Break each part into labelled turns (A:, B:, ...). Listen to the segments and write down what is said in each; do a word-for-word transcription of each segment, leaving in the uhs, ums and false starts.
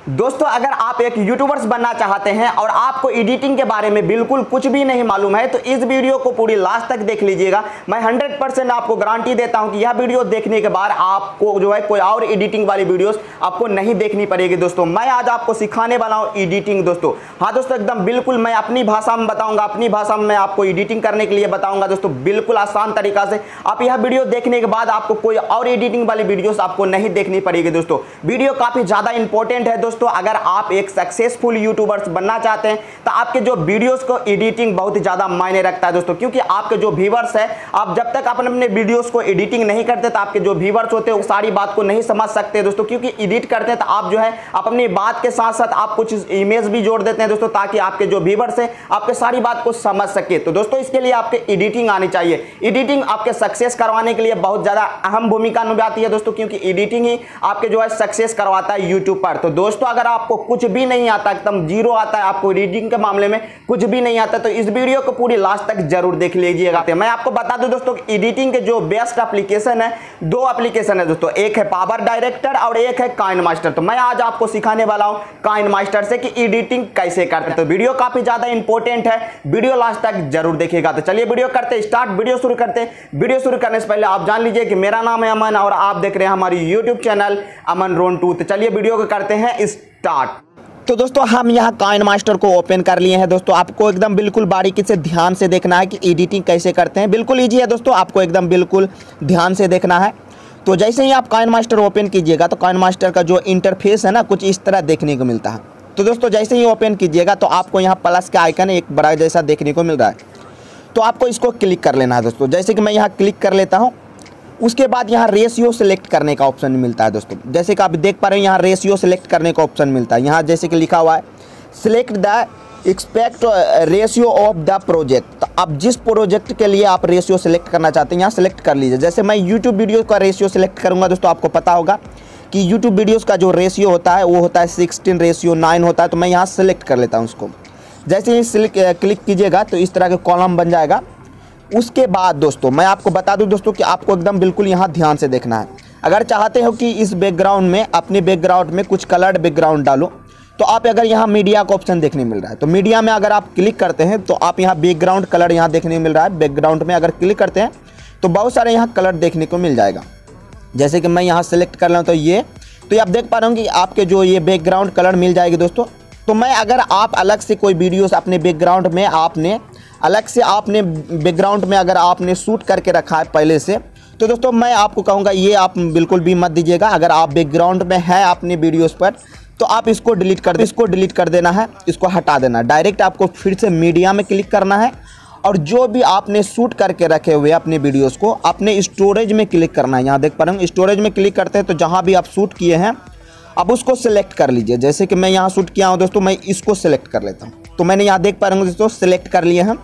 A: दोस्तों अगर आप एक यूट्यूबर्स बनना चाहते हैं और आपको एडिटिंग के बारे में बिल्कुल कुछ भी नहीं मालूम है तो इस वीडियो को पूरी लास्ट तक देख लीजिएगा। मैं हंड्रेड परसेंट आपको गारंटी देता हूं कि यह वीडियो देखने के बाद आपको जो है कोई और एडिटिंग वाली वीडियोस आपको नहीं देखनी पड़ेगी। दोस्तों मैं आज आपको सिखाने वाला हूं एडिटिंग। दोस्तों हाँ दोस्तों एकदम बिल्कुल मैं अपनी भाषा में बताऊंगा, अपनी भाषा में मैं आपको एडिटिंग करने के लिए बताऊंगा। दोस्तों बिल्कुल आसान तरीका से आप यह वीडियो देखने के बाद आपको कोई और एडिटिंग वाली वीडियोस आपको नहीं देखनी पड़ेगी। दोस्तों वीडियो काफी ज्यादा इंपॉर्टेंट है। दोस्तों अगर आप एक सक्सेसफुल यूट्यूबर्स बनना चाहते हैं तो आपके जो वीडियोस को एडिटिंग बहुत ही ज्यादा मायने रखता है। दोस्तों क्योंकि आपके जो व्यूअर्स है, आप जब तक अपने अपने वीडियोस को एडिटिंग नहीं करते तो आपके जो व्यूअर्स होते हैं वो सारी बात को नहीं समझ सकते। दोस्तों क्योंकि एडिट करते हैं तो आप जो है आप अपनी बात के साथ साथ आप कुछ इमेज भी जोड़ देते हैं दोस्तों, ताकि आपके जो व्यूअर्स है आपके सारी बात को समझ सके। तो दोस्तों इसके लिए आपके एडिटिंग आनी चाहिए। एडिटिंग आपके सक्सेस करवाने के लिए बहुत ज्यादा अहम भूमिका निभाती है दोस्तों, क्योंकि एडिटिंग ही आपके जो है सक्सेस करवाता है यूट्यूब पर। तो दोस्तों अगर आपको कुछ भी नहीं आता, एकदम जीरो आता है, आपको एडिटिंग के मामले में कुछ भी नहीं आता, तो इस वीडियो को पूरी लास्ट तक जरूर देख लीजिएगा। मैं आपको बता दूं दोस्तों एडिटिंग के जो बेस्ट एप्लीकेशन है, दो एप्लीकेशन है दोस्तों, एक है पावर डायरेक्टर और एक है काइनमास्टर। तो मैं आज आपको सिखाने वाला हूं काइनमास्टर से कि एडिटिंग कैसे करते हैं। तो वीडियो काफी ज्यादा इंपॉर्टेंट है, वीडियो लास्ट तक जरूर देखिएगा। तो चलिए वीडियो करते स्टार्ट। वीडियो शुरू करते हैं। वीडियो शुरू करने से पहले आप जान लीजिए कि मेरा नाम है अमन और आप देख रहे हैं हमारी YouTube channel Aman Ron two. तो चलिए वीडियो को करते हैं स्टार्ट। तो दोस्तों हम यहाँ काइनमास्टर को ओपन कर लिए हैं। दोस्तों आपको एकदम बिल्कुल बारीकी से ध्यान से देखना है कि एडिटिंग कैसे करते हैं। बिल्कुल ईजी है दोस्तों, आपको एकदम बिल्कुल ध्यान से देखना है। तो जैसे ही आप काइनमास्टर ओपन कीजिएगा तो काइनमास्टर का जो इंटरफेस है ना कुछ इस तरह देखने को मिलता है। तो दोस्तों जैसे ही ओपन कीजिएगा तो आपको यहाँ प्लस का आइकन एक बड़ा जैसा देखने को मिल रहा है, तो आपको इसको क्लिक कर लेना है दोस्तों। जैसे कि मैं यहाँ क्लिक कर लेता हूँ, उसके बाद यहाँ रेशियो सेलेक्ट करने का ऑप्शन मिलता है दोस्तों। जैसे कि आप देख पा रहे हैं यहाँ रेशियो सेलेक्ट करने का ऑप्शन मिलता है। यहाँ जैसे कि लिखा हुआ है select the aspect ratio of the project. तो आप जिस प्रोजेक्ट के लिए आप रेशियो सेलेक्ट करना चाहते हैं यहाँ सेलेक्ट कर लीजिए। जैसे मैं यूट्यूब वीडियो का रेशियो सेलेक्ट करूँगा दोस्तों, आपको पता होगा कि यूट्यूब वीडियोज़ का जो रेशियो होता है वो होता है सिक्सटीन रेशियो नाइन होता है। तो मैं यहाँ सेलेक्ट कर लेता हूँ उसको। जैसे ही क्लिक कीजिएगा तो इस तरह के कॉलम बन जाएगा। उसके बाद दोस्तों मैं आपको बता दूं दोस्तों कि आपको एकदम बिल्कुल यहाँ ध्यान से देखना है। अगर चाहते हो कि इस बैकग्राउंड में अपने बैकग्राउंड में कुछ कलर्ड बैकग्राउंड डालो, तो आप अगर यहाँ मीडिया का ऑप्शन देखने मिल रहा है तो मीडिया में अगर आप क्लिक करते हैं तो आप यहाँ बैकग्राउंड कलर यहाँ देखने मिल रहा है। बैकग्राउंड में अगर क्लिक करते हैं तो बहुत सारे यहाँ कलर देखने को मिल जाएगा। जैसे कि मैं यहाँ सेलेक्ट कर रहा हूँ तो ये तो ये आप देख पा रहे हो कि आपके जो ये बैकग्राउंड कलर मिल जाएगी दोस्तों। तो मैं अगर आप अलग से कोई वीडियोस अपने बैकग्राउंड में आपने अलग से आपने बैकग्राउंड में अगर आपने शूट करके रखा है पहले से, तो दोस्तों मैं आपको कहूँगा ये आप बिल्कुल भी मत दीजिएगा। अगर आप बैकग्राउंड में है अपने वीडियोस पर तो आप इसको डिलीट कर इसको डिलीट कर देना है, इसको हटा देना। डायरेक्ट आपको फिर से मीडिया में क्लिक करना है और जो भी आपने शूट करके रखे हुए अपने वीडियोज़ को अपने स्टोरेज में क्लिक करना है। यहाँ देख पा रहे हैं स्टोरेज में क्लिक करते हैं तो जहाँ भी आप शूट किए हैं अब उसको सिलेक्ट कर लीजिए। जैसे कि मैं यहाँ शूट किया हूँ दोस्तों, मैं इसको सिलेक्ट कर लेता हूँ। तो मैंने यहाँ देख पा रहे हैं दोस्तों सिलेक्ट कर लिए हैं।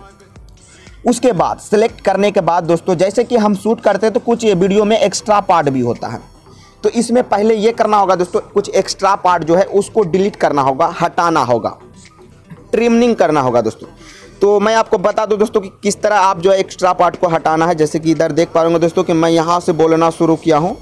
A: उसके बाद सिलेक्ट करने के बाद दोस्तों जैसे कि हम शूट करते हैं तो कुछ ये वीडियो में एक्स्ट्रा पार्ट भी होता है। तो इसमें पहले ये करना होगा दोस्तों, कुछ एक्स्ट्रा पार्ट जो है उसको डिलीट करना होगा, हटाना होगा, ट्रिमिंग करना होगा दोस्तों। तो मैं आपको बता दूं दोस्तों कि किस तरह आप जो है एक्स्ट्रा पार्ट को हटाना है। जैसे कि इधर देख पा रहे होंगे दोस्तों कि मैं यहाँ से बोलना शुरू किया हूँ।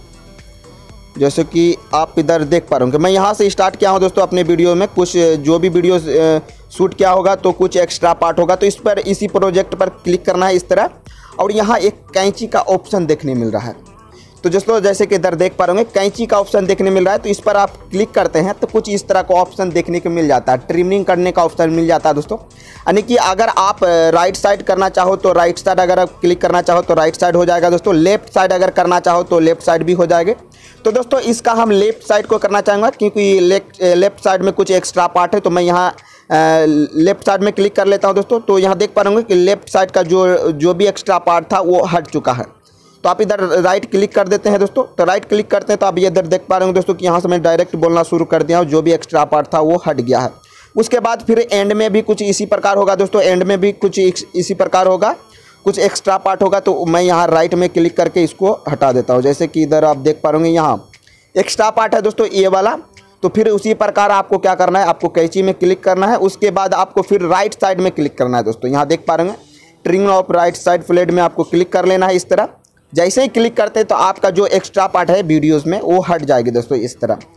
A: जैसे कि आप इधर देख पा रहे होंगे मैं यहाँ से स्टार्ट किया हूँ दोस्तों अपने वीडियो में। कुछ जो भी वीडियो शूट किया होगा तो कुछ एक्स्ट्रा पार्ट होगा, तो इस पर इसी प्रोजेक्ट पर क्लिक करना है इस तरह। और यहाँ एक कैंची का ऑप्शन देखने मिल रहा है। तो दोस्तों जैसे कि इधर देख पा रहे होंगे कैंची का ऑप्शन देखने मिल रहा है, तो इस पर आप क्लिक करते हैं तो कुछ इस तरह का ऑप्शन देखने को मिल जाता है। ट्रिमिंग करने का ऑप्शन मिल जाता है दोस्तों। यानी कि अगर आप राइट साइड करना चाहो तो राइट साइड, अगर आप क्लिक करना चाहो तो राइट साइड हो जाएगा दोस्तों। लेफ्ट साइड अगर करना चाहो तो लेफ्ट साइड भी हो जाएगा। तो दोस्तों इसका हम लेफ्ट साइड को करना चाहूँगा क्योंकि लेफ्ट लेफ्ट साइड में कुछ एक्स्ट्रा पार्ट है। तो मैं यहाँ लेफ्ट साइड में क्लिक कर लेता हूँ दोस्तों। तो यहाँ देख पा रहे होंगे कि लेफ्ट साइड का जो जो भी एक्स्ट्रा पार्ट था वो हट चुका है। तो आप इधर राइट क्लिक कर देते हैं दोस्तों। तो राइट क्लिक करते हैं तो आप ये इधर देख पा रहे होंगे दोस्तों कि यहाँ से मैं डायरेक्ट बोलना शुरू कर दिया हूँ, जो भी एक्स्ट्रा पार्ट था वो हट गया है। उसके बाद फिर एंड में भी कुछ इसी प्रकार होगा दोस्तों। एंड में भी कुछ इसी प्रकार होगा, कुछ एक्स्ट्रा पार्ट होगा। तो मैं यहाँ राइट में क्लिक करके इसको हटा देता हूँ। जैसे कि इधर आप देख पा रहे होंगे यहाँ एक्स्ट्रा पार्ट है दोस्तों ये वाला। तो फिर उसी प्रकार आपको क्या करना है, आपको कैंची में क्लिक करना है। उसके बाद आपको फिर राइट साइड में क्लिक करना है दोस्तों। यहाँ देख पा रहे हैं ट्रिम ऑफ राइट साइड फ्लेट में आपको क्लिक कर लेना है इस तरह। जैसे ही क्लिक करते हैं तो आपका जो एक्स्ट्रा पार्ट है वीडियोज़ में वो हट जाएगी दोस्तों इस तरह।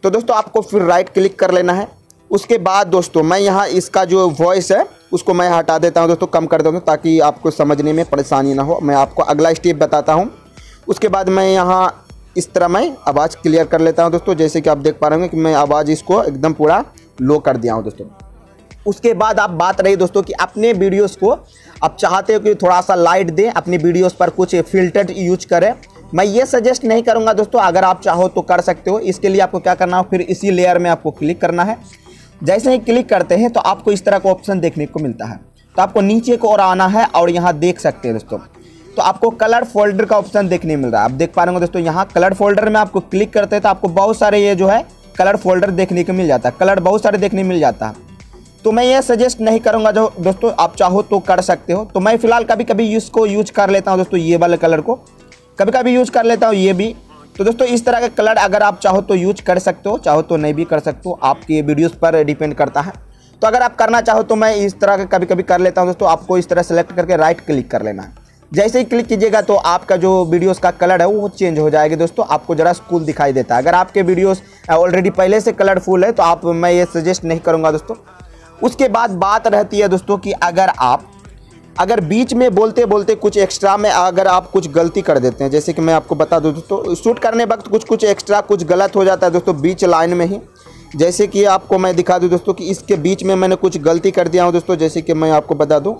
A: तो दोस्तों आपको फिर राइट क्लिक कर लेना है। उसके बाद दोस्तों मैं यहाँ इसका जो वॉइस है उसको मैं हटा देता हूँ दोस्तों, कम कर दूँगा ताकि आपको समझने में परेशानी ना हो। मैं आपको अगला स्टेप बताता हूँ। उसके बाद मैं यहाँ इस तरह मैं आवाज़ क्लियर कर लेता हूँ दोस्तों। जैसे कि आप देख पा रहे होंगे कि मैं आवाज़ इसको एकदम पूरा लो कर दिया हूँ दोस्तों। उसके बाद आप बात रही दोस्तों कि अपने वीडियोस को आप चाहते हो कि थोड़ा सा लाइट दें, अपने वीडियोस पर कुछ फिल्टर यूज करें। मैं ये सजेस्ट नहीं करूंगा दोस्तों, अगर आप चाहो तो कर सकते हो। इसके लिए आपको क्या करना हो, फिर इसी लेयर में आपको क्लिक करना है। जैसे ही क्लिक करते हैं तो आपको इस तरह का ऑप्शन देखने को मिलता है। तो आपको नीचे को और आना है और यहाँ देख सकते हैं दोस्तों, तो आपको कलर फोल्डर का ऑप्शन देखने मिल रहा है। आप देख पा रहे होंगे दोस्तों, यहाँ कलर फोल्डर में आपको क्लिक करते हैं तो आपको बहुत सारे ये जो है कलर फोल्डर देखने को मिल जाता है, कलर बहुत सारे देखने मिल जाता है। तो मैं ये सजेस्ट नहीं करूँगा जो दोस्तों, आप चाहो तो कर सकते हो। तो मैं फिलहाल कभी कभी इसको यूज कर लेता हूँ दोस्तों, ये वाले कलर को कभी कभी यूज कर लेता हूँ, ये भी। तो दोस्तों इस तरह के कलर अगर आप चाहो तो यूज कर सकते हो, चाहो तो नहीं भी कर सकते हो, आपके वीडियोस पर डिपेंड करता है। तो अगर आप करना चाहो तो मैं इस तरह के कभी कभी कर लेता हूँ दोस्तों। आपको इस तरह सेलेक्ट करके राइट क्लिक कर लेना है। जैसे ही क्लिक कीजिएगा तो आपका जो वीडियोस का कलर है वो चेंज हो जाएगा दोस्तों, आपको जरा कूल दिखाई देता है। अगर आपके वीडियोस ऑलरेडी पहले से कलरफुल है तो आप मैं ये सजेस्ट नहीं करूँगा दोस्तों। उसके बाद बात रहती है दोस्तों कि अगर आप अगर बीच में बोलते बोलते कुछ एक्स्ट्रा में अगर आप कुछ गलती कर देते हैं, जैसे कि मैं आपको बता दूं दोस्तों, शूट करने वक्त कुछ कुछ एक्स्ट्रा कुछ गलत हो जाता है दोस्तों बीच लाइन में ही। जैसे कि आपको मैं दिखा दूं दोस्तों कि इसके बीच में मैंने कुछ गलती कर दिया हूं दोस्तों। जैसे कि मैं आपको बता दूं,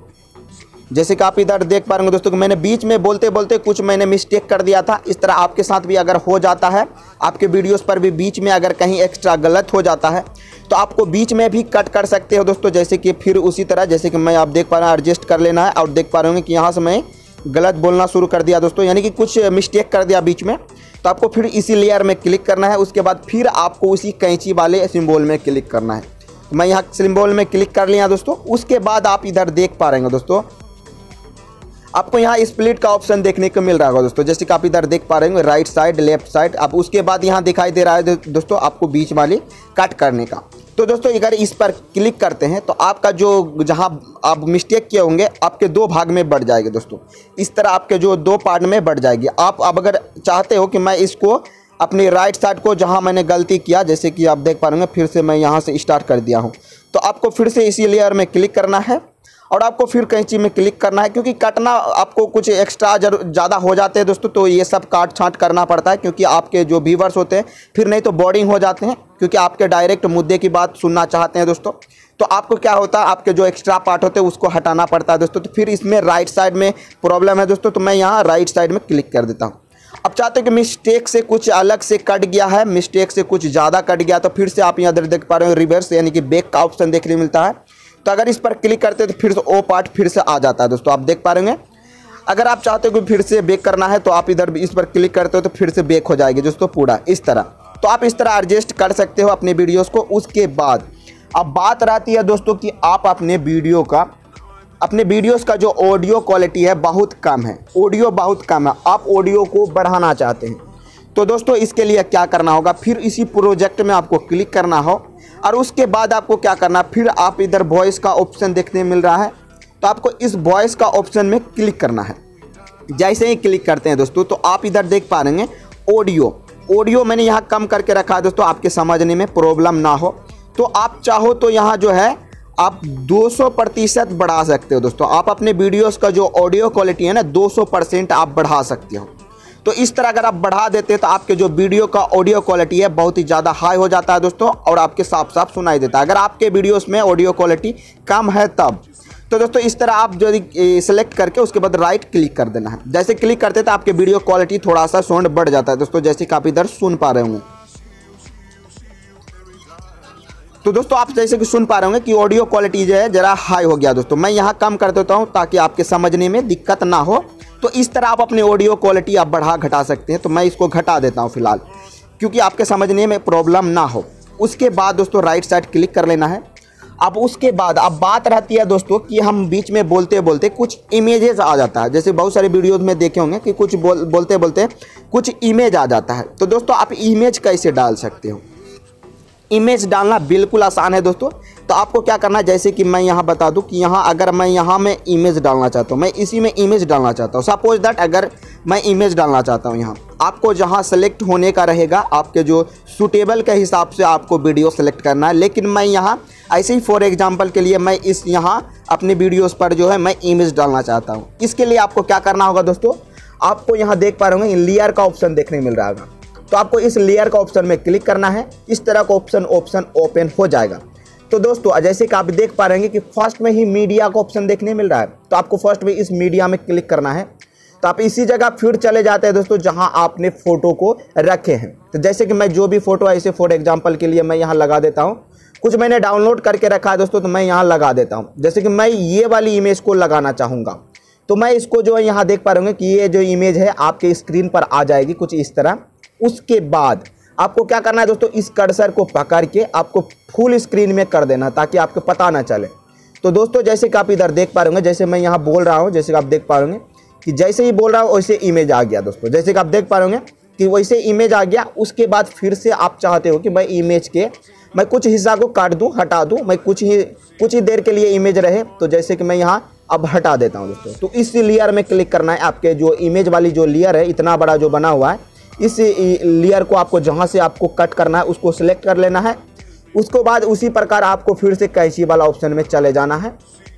A: जैसे कि आप इधर देख पा रहे हैं दोस्तों कि मैंने बीच में बोलते बोलते कुछ मैंने मिस्टेक कर दिया था। इस तरह आपके साथ भी अगर हो जाता है, आपके वीडियोस पर भी बीच में अगर कहीं एक्स्ट्रा गलत हो जाता है तो आपको बीच में भी कट कर सकते हो दोस्तों। जैसे कि फिर उसी तरह जैसे कि मैं आप देख पा रहे हैं एडजस्ट कर लेना है। और देख पा रहे होंगे कि यहाँ से मैं गलत बोलना शुरू कर दिया दोस्तों, यानी कि कुछ मिस्टेक कर दिया बीच में। तो आपको फिर इसी लेयर में क्लिक करना है। उसके बाद फिर आपको उसी कैंची वाले सिंबल में क्लिक करना है। तो मैं यहाँ सिंबल में क्लिक कर लिया दोस्तों। उसके बाद आप इधर देख पा रहे हैं दोस्तों, आपको यहाँ स्प्लिट का ऑप्शन देखने को मिल रहा होगा दोस्तों। जैसे कि आप इधर देख पा रहे होंगे राइट साइड लेफ्ट साइड। अब उसके बाद यहाँ दिखाई दे रहा है दोस्तों आपको बीच वाली कट करने का। तो दोस्तों अगर इस पर क्लिक करते हैं तो आपका जो जहाँ आप मिस्टेक किए होंगे आपके दो भाग में बढ़ जाएंगे दोस्तों। इस तरह आपके जो दो पार्ट में बढ़ जाएगी। आप अब अगर चाहते हो कि मैं इसको अपनी राइट साइड को जहाँ मैंने गलती किया, जैसे कि आप देख पा रहे होंगे फिर से मैं यहाँ से स्टार्ट कर दिया हूँ, तो आपको फिर से इसी लेयर में क्लिक करना है और आपको फिर कैंची में क्लिक करना है। क्योंकि कटना आपको कुछ एक्स्ट्रा ज़्यादा हो जाते हैं दोस्तों, तो ये सब काट छाँट करना पड़ता है। क्योंकि आपके जो व्यूवर्स होते हैं फिर नहीं तो बोरिंग हो जाते हैं, क्योंकि आपके डायरेक्ट मुद्दे की बात सुनना चाहते हैं दोस्तों। तो आपको क्या होता है, आपके जो एक्स्ट्रा पार्ट होते हैं उसको हटाना पड़ता है दोस्तों। तो फिर इसमें राइट साइड में प्रॉब्लम है दोस्तों, तो मैं यहाँ राइट साइड में क्लिक कर देता हूँ। अब चाहते हो कि मिस्टेक से कुछ अलग से कट गया है, मिस्टेक से कुछ ज़्यादा कट गया, तो फिर से आप यहाँ देख पा रहे हो रिवर्स यानी कि बैक का ऑप्शन देखने मिलता है। तो अगर इस पर क्लिक करते हैं तो फिर से वो पार्ट फिर से आ जाता है दोस्तों, आप देख पा रहे होंगे। अगर आप चाहते हो कि फिर से बैक करना है तो आप इधर इस पर क्लिक करते हो तो फिर से बैक हो जाएगी दोस्तों पूरा इस तरह। तो आप इस तरह एडजस्ट कर सकते हो अपने वीडियोस को। उसके बाद अब बात रहती है दोस्तों कि आप अपने वीडियो का अपने वीडियोस का जो ऑडियो क्वालिटी है बहुत कम है, ऑडियो बहुत कम है, आप ऑडियो को बढ़ाना चाहते हैं। तो दोस्तों इसके लिए क्या करना होगा, फिर इसी प्रोजेक्ट में आपको क्लिक करना हो और उसके बाद आपको क्या करना, फिर आप इधर वॉइस का ऑप्शन देखने मिल रहा है, तो आपको इस वॉइस का ऑप्शन में क्लिक करना है। जैसे ही क्लिक करते हैं दोस्तों तो आप इधर देख पा रहे हैं ऑडियो ऑडियो मैंने यहाँ कम करके रखा है दोस्तों, आपके समझने में प्रॉब्लम ना हो। तो आप चाहो तो यहाँ जो है आप दो सौ प्रतिशत बढ़ा सकते हो दोस्तों। आप अपने वीडियोस का जो ऑडियो क्वालिटी है ना दो सौ परसेंट आप बढ़ा सकते हो। तो इस तरह अगर आप बढ़ा देते हैं तो आपके जो वीडियो का ऑडियो क्वालिटी है बहुत ही ज़्यादा हाई हो जाता है दोस्तों, और आपके साफ साफ सुनाई देता है। अगर आपके वीडियोस में ऑडियो क्वालिटी कम है तब तो दोस्तों इस तरह आप जो सिलेक्ट करके उसके बाद राइट क्लिक कर देना है। जैसे क्लिक करते हैं तो आपके वीडियो क्वालिटी थोड़ा सा साउंड बढ़ जाता है दोस्तों, जैसे कि आप इधर सुन पा रहे होंगे। तो दोस्तों आप जैसे कि सुन पा रहे होंगे कि ऑडियो क्वालिटी जो है जरा हाई हो गया दोस्तों। मैं यहाँ कम कर देता हूँ ताकि आपके समझने में दिक्कत ना हो। तो इस तरह आप अपनी ऑडियो क्वालिटी आप बढ़ा घटा सकते हैं। तो मैं इसको घटा देता हूँ फिलहाल, क्योंकि आपके समझने में प्रॉब्लम ना हो। उसके बाद दोस्तों राइट साइड क्लिक कर लेना है। अब उसके बाद अब बात रहती है दोस्तों कि हम बीच में बोलते बोलते कुछ इमेजेस आ जाता है। जैसे बहुत सारे वीडियोस में देखे होंगे कि कुछ बोल बोलते बोलते कुछ इमेज आ जाता है। तो दोस्तों आप इमेज कैसे डाल सकते हो, इमेज डालना बिल्कुल आसान है दोस्तों। तो आपको क्या करना है, जैसे कि मैं यहाँ बता दूँ कि यहाँ अगर मैं यहाँ में इमेज डालना चाहता हूँ, मैं इसी में इमेज डालना चाहता हूँ। सपोज दैट अगर मैं इमेज डालना चाहता हूँ यहाँ, आपको जहाँ सेलेक्ट होने का रहेगा आपके जो सूटेबल के हिसाब से आपको वीडियो सेलेक्ट करना है। लेकिन मैं यहाँ ऐसे ही फॉर एग्जांपल के लिए मैं इस यहाँ अपने वीडियोस पर जो है मैं इमेज डालना चाहता हूँ। इसके लिए आपको क्या करना होगा दोस्तों, आपको यहाँ देख पा रहे होंगे लेयर का ऑप्शन देखने मिल रहा होगा, तो आपको इस लेयर का ऑप्शन में क्लिक करना है। इस तरह का ऑप्शन ऑप्शन ओपन हो जाएगा। तो दोस्तों जैसे कि आप देख पा रहे हैं कि फर्स्ट में ही मीडिया का ऑप्शन देखने मिल रहा है, तो आपको फर्स्ट में इस मीडिया में क्लिक करना है। तो आप इसी जगह फिर चले जाते हैं दोस्तों जहां आपने फ़ोटो को रखे हैं। तो जैसे कि मैं जो भी फ़ोटो ऐसे फॉर एग्जांपल के लिए मैं यहां लगा देता हूं, कुछ मैंने डाउनलोड करके रखा है दोस्तों, तो मैं यहां लगा देता हूं। जैसे कि मैं ये वाली इमेज को लगाना चाहूँगा, तो मैं इसको जो है यहाँ देख पा रहे होंगे कि ये जो इमेज है आपके स्क्रीन पर आ जाएगी कुछ इस तरह। उसके बाद आपको क्या करना है दोस्तों, इस कर्सर को पकड़ के आपको फुल स्क्रीन में कर देना ताकि आपको पता ना चले। तो दोस्तों जैसे कि आप इधर देख पा रहे होंगे, जैसे मैं यहाँ बोल रहा हूँ, जैसे कि आप देख पा रहे होंगे कि जैसे ही बोल रहा हूँ वैसे इमेज आ गया दोस्तों। जैसे कि आप देख पा रहे होंगे कि वैसे इमेज आ गया। उसके बाद फिर से आप चाहते हो कि मैं इमेज के मैं कुछ हिस्सा को काट दूँ, हटा दूँ, मैं कुछ ही कुछ ही देर के लिए इमेज रहे। तो जैसे कि मैं यहाँ अब हटा देता हूँ दोस्तों। तो इस लेयर में क्लिक करना है। आपके जो इमेज वाली जो लेयर है इतना बड़ा जो बना हुआ है, इस लेयर को आपको जहाँ से आपको कट करना है उसको सिलेक्ट कर लेना है। उसके बाद उसी प्रकार आपको फिर से कैंची वाला ऑप्शन में चले जाना है।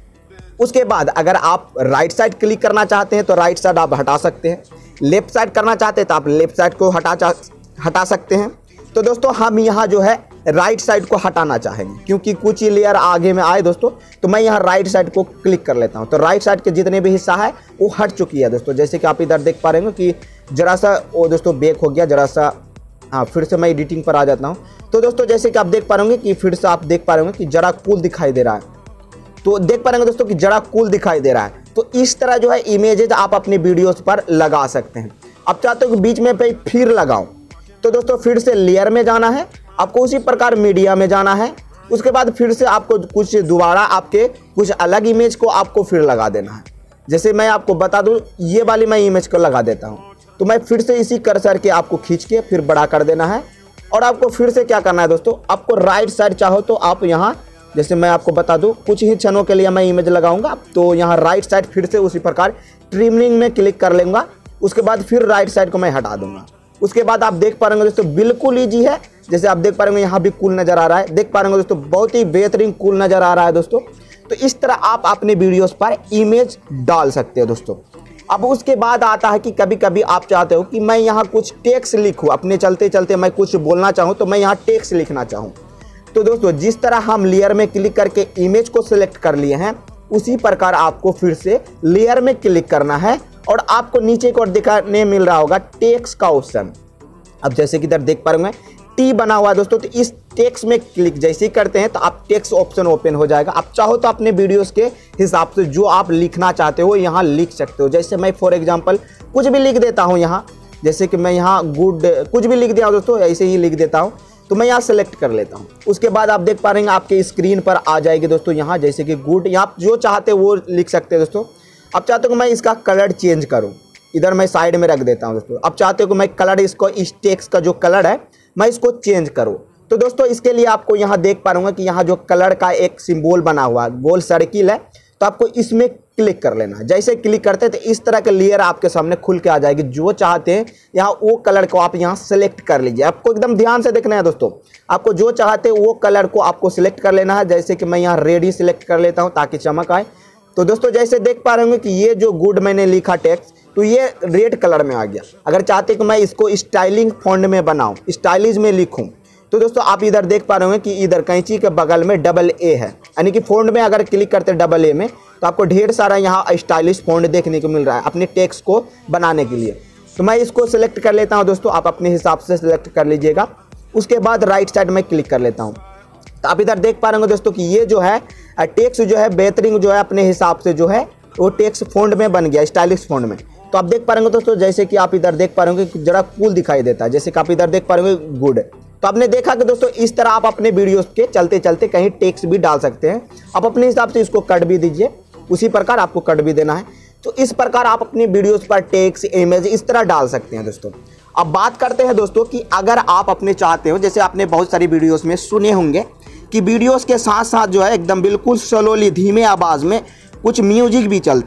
A: उसके बाद अगर आप राइट साइड क्लिक करना चाहते हैं तो राइट साइड आप हटा सकते हैं, लेफ्ट साइड करना चाहते हैं तो आप लेफ्ट साइड को हटा हटा सकते हैं। तो दोस्तों हम यहाँ जो है राइट साइड को हटाना चाहेंगे क्योंकि कुछ ही लेयर आगे में आए दोस्तों, तो मैं यहाँ राइट साइड को क्लिक कर लेता हूँ। तो राइट साइड के जितने भी हिस्सा है वो हट चुकी है दोस्तों। जैसे कि आप इधर देख पा रहे हैं कि जरा सा वो दोस्तों बैक हो गया, जरा सा हाँ फिर से मैं एडिटिंग पर आ जाता हूँ। तो दोस्तों जैसे कि आप देख पा रहे होंगे कि फिर से आप देख पा रहे होंगे कि जरा कूल दिखाई दे रहा है। तो देख पा रहे होंगे दोस्तों कि जरा कूल दिखाई दे रहा है। तो इस तरह जो है इमेजेज आप अपने वीडियोस पर लगा सकते हैं। अब चाहते हो कि बीच में पे फिर लगाओ, तो दोस्तों फिर से लेयर में जाना है, आपको उसी प्रकार मीडिया में जाना है। उसके बाद फिर से आपको कुछ दोबारा आपके कुछ अलग इमेज को आपको फिर लगा देना है। जैसे मैं आपको बता दूं, ये वाली मैं इमेज को लगा देता हूं, तो मैं फिर से इसी कर्सर के आपको खींच के फिर बड़ा कर देना है। और आपको फिर से क्या करना है दोस्तों, आपको राइट साइड चाहो तो आप यहाँ जैसे मैं आपको बता दूं कुछ ही क्षणों के लिए मैं इमेज लगाऊंगा, तो यहाँ राइट साइड फिर से उसी प्रकार ट्रिमिंग में क्लिक कर लूँगा। उसके बाद फिर राइट साइड को मैं हटा दूंगा। उसके बाद आप देख पा रहे होंगे दोस्तों बिल्कुल ईजी है। जैसे आप देख पा रहे होंगे यहाँ भी कूल नज़र आ रहा है, देख पा रहे होंगे दोस्तों बहुत ही बेहतरीन कूल नज़र आ रहा है दोस्तों। तो इस तरह आप अपने वीडियोस पर इमेज डाल सकते हो दोस्तों। अब उसके बाद आता है कि कभी कभी आप चाहते हो कि मैं यहाँ कुछ टेक्स्ट लिखूँ, अपने चलते चलते मैं कुछ बोलना चाहूँ तो मैं यहाँ टेक्स्ट लिखना चाहूँ। तो दोस्तों जिस तरह हम लेयर में क्लिक करके इमेज को सिलेक्ट कर लिए हैं, उसी प्रकार आपको फिर से लेयर में क्लिक करना है और आपको नीचे को दिखाने मिल रहा होगा टेक्स्ट का ऑप्शन। अब जैसे कि इधर देख पा रहे हैं टी बना हुआ है दोस्तों, तो इस टेक्स्ट में क्लिक जैसे ही करते हैं तो आप टेक्स्ट ऑप्शन ओपन हो जाएगा। आप चाहो तो अपने वीडियोस के हिसाब से जो आप लिखना चाहते हो यहाँ लिख सकते हो। जैसे मैं फॉर एग्जांपल कुछ भी लिख देता हूँ यहाँ, जैसे कि मैं यहाँ गुड कुछ भी लिख दिया दोस्तों, ऐसे ही लिख देता हूँ। तो मैं यहाँ सेलेक्ट कर लेता हूँ। उसके बाद आप देख पा रहे हैं आपके स्क्रीन पर आ जाएगी दोस्तों यहाँ जैसे कि गुड, यहाँ जो चाहते हो वो लिख सकते हैं दोस्तों। अब चाहते हो कि मैं इसका कलर चेंज करूँ, इधर मैं साइड में रख देता हूँ दोस्तों। अब चाहते हो कि मैं कलर इसको इस टेक्स्ट का जो कलर है मैं इसको चेंज करूँ, तो दोस्तों इसके लिए आपको यहाँ देख पा रहा हूँ कि यहाँ जो कलर का एक सिंबल बना हुआ है, गोल सर्किल है, तो आपको इसमें क्लिक कर लेना है। जैसे क्लिक करते हैं तो इस तरह के लेयर आपके सामने खुल के आ जाएगी। जो चाहते हैं यहाँ वो कलर को आप यहाँ सेलेक्ट कर लीजिए। आपको एकदम ध्यान से देखना है दोस्तों, आपको जो चाहते हैं वो कलर को आपको सिलेक्ट कर लेना है। जैसे कि मैं यहाँ रेड ही सिलेक्ट कर लेता हूँ ताकि चमक आए। तो दोस्तों जैसे देख पा रहे होंगे कि ये जो गुड मैंने लिखा टेक्स्ट, तो ये रेड कलर में आ गया। अगर चाहते कि मैं इसको स्टाइलिंग फॉन्ट में बनाऊं, स्टाइलिश में लिखूं, तो दोस्तों आप इधर देख पा रहे होंगे कि इधर कैंची के बगल में डबल ए है, यानी कि फॉन्ट में अगर क्लिक करते हैं डबल ए में तो आपको ढेर सारा यहाँ स्टाइलिश फॉन्ट देखने को मिल रहा है अपने टेक्स्ट को बनाने के लिए। तो मैं इसको सिलेक्ट कर लेता हूँ दोस्तों, आप अपने हिसाब से सिलेक्ट कर लीजिएगा। उसके बाद राइट साइड में क्लिक कर लेता हूँ। तो आप इधर देख पा रहे होंगे दोस्तों कि ये जो है टेक्स्ट जो है बेहतरीन जो है अपने हिसाब से जो है वो टेक्स्ट फॉन्ट में बन गया, स्टाइलिश फॉन्ट में। तो आप देख पा रहे होंगे दोस्तों जैसे कि आप इधर देख पा रहे होंगे कि जरा कूल दिखाई देता है, जैसे कि आप इधर देख पा रहे होंगे गुड। तो आपने देखा कि दोस्तों इस तरह आप अपने वीडियोस के चलते चलते कहीं टेक्स्ट भी डाल सकते हैं। आप अपने हिसाब से इसको कट भी दीजिए, उसी प्रकार आपको कट भी देना है। तो इस प्रकार आप अपनी वीडियोस पर टेक्स्ट इमेज इस तरह डाल सकते हैं दोस्तों। अब बात करते हैं दोस्तों कि अगर आप अपने चाहते हो, जैसे आपने बहुत सारी वीडियोस में सुने होंगे कि वीडियोस के साथ साथ जो है एकदम बिल्कुल स्लोली धीमे आवाज़ में कुछ म्यूजिक भी चलता है।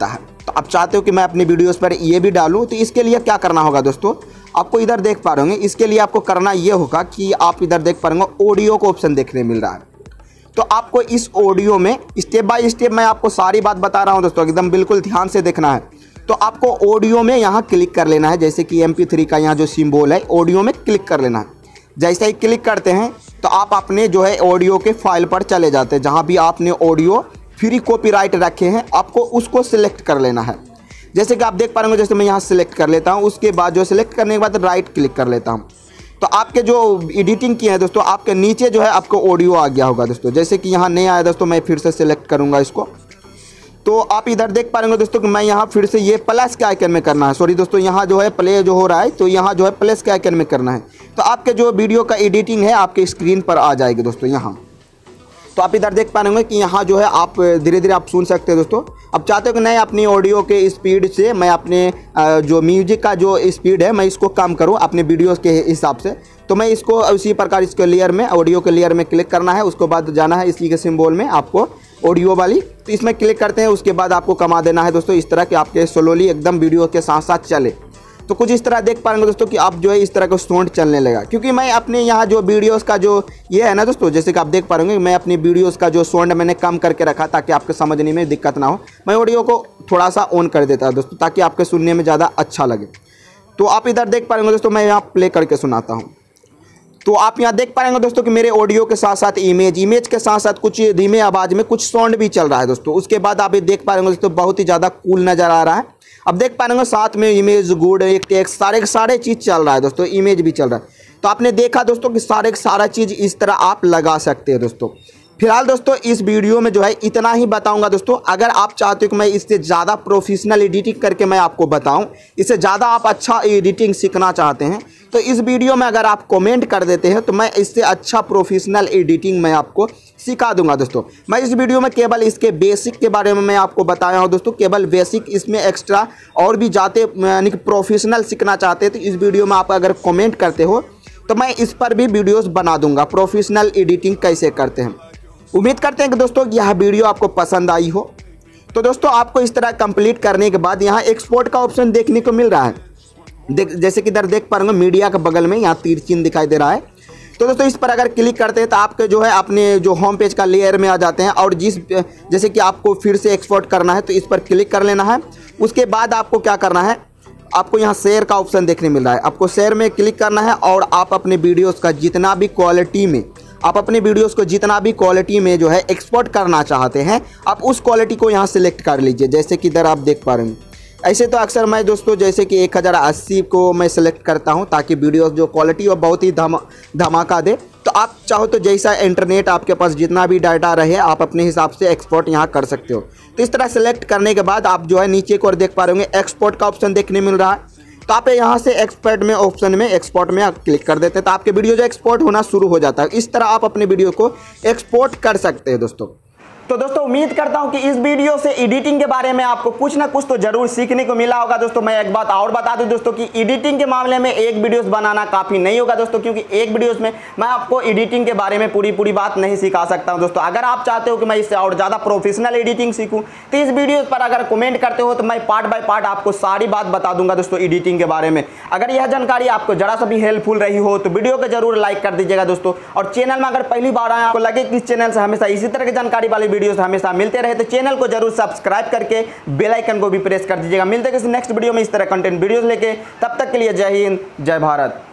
A: तो आप चाहते हो कि मैं अपनी वीडियोस पर ये भी डालूं, तो इसके लिए क्या करना होगा दोस्तों, आपको इधर देख पा रहे होंगे, इसके लिए आपको करना ये होगा कि आप इधर देख पा रहे होंगे ऑडियो का ऑप्शन देखने मिल रहा है। तो आपको इस ऑडियो में स्टेप बाय स्टेप मैं आपको सारी बात बता रहा हूं दोस्तों, एकदम बिल्कुल ध्यान से देखना है। तो आपको ऑडियो में यहाँ क्लिक कर लेना है, जैसे कि एम पी थ्री का यहाँ जो सिंबल है ऑडियो में क्लिक कर लेना है। जैसे ही क्लिक करते हैं तो आप अपने जो है ऑडियो के फाइल पर चले जाते हैं, जहाँ भी आपने ऑडियो फ्री कॉपीराइट रखे हैं आपको उसको सिलेक्ट कर लेना है। जैसे कि आप देख पा रहे हो, जैसे मैं यहाँ सिलेक्ट कर लेता हूँ, उसके बाद जो सिलेक्ट करने के बाद राइट क्लिक कर लेता हूँ। तो आपके जो एडिटिंग किए हैं दोस्तों, आपके नीचे जो है आपको ऑडियो आ गया होगा दोस्तों। जैसे कि यहाँ नहीं आया दोस्तों, मैं फिर से सिलेक्ट करूँगा इसको। तो आप इधर देख पा रहे हो दोस्तों कि मैं यहाँ फिर से ये प्लस के आइकन में करना है, सॉरी दोस्तों, यहाँ जो है प्ले जो हो रहा है, तो यहाँ जो है प्लस के आइकन में करना है। तो आपके जो वीडियो का एडिटिंग है आपके स्क्रीन पर आ जाएगी दोस्तों यहाँ। तो आप इधर देख पा रहे होंगे कि यहाँ जो है आप धीरे धीरे आप सुन सकते हैं दोस्तों। अब चाहते हो कि नहीं अपनी ऑडियो के स्पीड से मैं अपने जो म्यूजिक का जो स्पीड है मैं इसको कम करूँ अपने वीडियोस के हिसाब से, तो मैं इसको उसी प्रकार इसके लेयर में ऑडियो के लेयर में क्लिक करना है। उसके बाद जाना है इसी के सिंबल में आपको ऑडियो वाली, तो इसमें क्लिक करते हैं। उसके बाद आपको कमा देना है दोस्तों इस तरह कि आपके स्लोली एकदम वीडियो के साथ साथ चले। तो कुछ इस तरह देख पाएंगे दोस्तों कि आप जो है इस तरह का साउंड चलने लगा, क्योंकि मैं अपने यहाँ जो वीडियोस का जो ये है ना दोस्तों, जैसे कि आप देख पा रहे होंगे मैं अपनी वीडियोस का जो साउंड मैंने कम करके रखा ताकि आपके समझने में दिक्कत ना हो। मैं ऑडियो को थोड़ा सा ऑन कर देता दोस्तों ताकि आपके सुनने में ज़्यादा अच्छा लगे। तो आप इधर देख पा रहे दोस्तों, मैं यहाँ प्ले करके सुनाता हूँ। तो आप यहाँ देख पाएंगे दोस्तों कि मेरे ऑडियो के साथ साथ इमेज इमेज के साथ साथ कुछ धीमे आवाज़ में कुछ साउंड भी चल रहा है दोस्तों। उसके बाद आप ये देख पाएंगे दोस्तों बहुत ही ज़्यादा कूल नज़र आ रहा है। अब देख पाएंगे साथ में इमेज गुड एक टेक्स्ट सारे सारे चीज़ चल रहा है दोस्तों, इमेज भी चल रहा है। तो आपने देखा दोस्तों कि सारे सारा चीज़ इस तरह आप लगा सकते हैं दोस्तों। फिलहाल दोस्तों इस वीडियो में जो है इतना ही बताऊंगा दोस्तों। अगर आप चाहते हो कि मैं इससे ज़्यादा प्रोफेशनल एडिटिंग करके मैं आपको बताऊं, इससे ज़्यादा आप अच्छा एडिटिंग सीखना चाहते हैं, तो इस वीडियो में अगर आप कमेंट कर देते हैं तो मैं इससे अच्छा प्रोफेशनल एडिटिंग मैं आपको सिखा दूंगा दोस्तों। मैं इस वीडियो में केवल इसके बेसिक के बारे में मैं आपको बताया हूँ दोस्तों, केवल बेसिक। इसमें एक्स्ट्रा और भी जाते यानी कि प्रोफेशनल सीखना चाहते हैं तो इस वीडियो में आप अगर कमेंट करते हो तो मैं इस पर भी वीडियोज़ बना दूंगा, प्रोफेशनल एडिटिंग कैसे करते हैं। उम्मीद करते हैं कि दोस्तों यह वीडियो आपको पसंद आई हो। तो दोस्तों आपको इस तरह कंप्लीट करने के बाद यहाँ एक्सपोर्ट का ऑप्शन देखने को मिल रहा है। देख जैसे कि इधर देख पा रहे होंगे मीडिया के बगल में यहाँ तीर चिन्ह दिखाई दे रहा है। तो दोस्तों इस पर अगर क्लिक करते हैं तो आपके जो है अपने जो होम पेज का लेयर में आ जाते हैं। और जिस जैसे कि आपको फिर से एक्सपोर्ट करना है तो इस पर क्लिक कर लेना है। उसके बाद आपको क्या करना है, आपको यहाँ शेयर का ऑप्शन देखने मिल रहा है, आपको शेयर में क्लिक करना है। और आप अपने वीडियोज़ का जितना भी क्वालिटी में आप अपने वीडियोस को जितना भी क्वालिटी में जो है एक्सपोर्ट करना चाहते हैं आप उस क्वालिटी को यहाँ सिलेक्ट कर लीजिए। जैसे कि इधर आप देख पा रहे हैं। ऐसे तो अक्सर मैं दोस्तों जैसे कि एक हज़ार अस्सी को मैं सिलेक्ट करता हूँ ताकि वीडियोस जो क्वालिटी हो बहुत ही धमा धमाका दे। तो आप चाहो तो जैसा इंटरनेट आपके पास जितना भी डाटा रहे आप अपने हिसाब से एक्सपोर्ट यहाँ कर सकते हो। तो इस तरह सेलेक्ट करने के बाद आप जो है नीचे को देख पा रहे होंगे एक्सपोर्ट का ऑप्शन देखने मिल रहा है। तो आप यहाँ से एक्सपोर्ट में ऑप्शन में एक्सपोर्ट में क्लिक कर देते हैं तो आपके वीडियो जो एक्सपोर्ट होना शुरू हो जाता है। इस तरह आप अपने वीडियो को एक्सपोर्ट कर सकते हैं दोस्तों। तो दोस्तों उम्मीद करता हूं कि इस वीडियो से एडिटिंग के बारे में आपको कुछ ना कुछ तो जरूर सीखने को मिला होगा दोस्तों। मैं एक बात और बता दूं दोस्तों कि एडिटिंग के मामले में एक वीडियोस बनाना काफ़ी नहीं होगा दोस्तों, क्योंकि एक वीडियोस में मैं आपको एडिटिंग के बारे में पूरी पूरी बात नहीं सिखा सकता हूं दोस्तों। अगर आप चाहते हो कि मैं इससे और ज़्यादा प्रोफेशनल एडिटिंग सीखूँ तो इस वीडियो पर अगर कमेंट करते हो तो मैं पार्ट बाय पार्ट आपको सारी बात बता दूंगा दोस्तों एडिटिंग के बारे में। अगर यह जानकारी आपको जरा सा भी हेल्पफुल रही हो तो वीडियो को जरूर लाइक कर दीजिएगा दोस्तों। और चैनल में अगर पहली बार आए आपको लगे कि इस चैनल से हमेशा इसी तरह की जानकारी वाली वीडियोस हमेशा मिलते रहे तो चैनल को जरूर सब्सक्राइब करके बेल आइकन को भी प्रेस कर दीजिएगा। मिलते हैं किसी नेक्स्ट वीडियो में इस तरह कंटेंट वीडियोस लेके, तब तक के लिए जय हिंद जय भारत।